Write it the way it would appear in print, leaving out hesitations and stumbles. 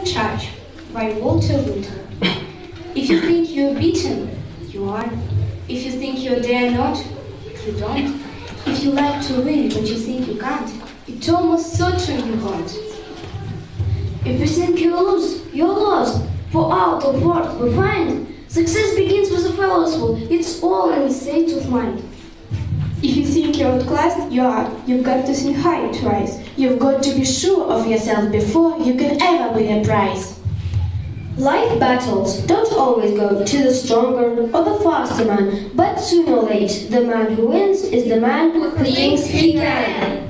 Charge by Walter Winter. If you think you're beaten, you are. If you think you dare not, you don't. If you like to win but you think you can't, it's almost certain you won't. If you think you lose, you're lost. For out of work we find success begins with a fellowful. It's all in the state of mind. If you think you're outclassed, you are. You've got to think high to rise. You've got to be sure of yourself before you can ever win a prize. Life battles don't always go to the stronger or the faster man, but sooner or later, the man who wins is the man who thinks he can.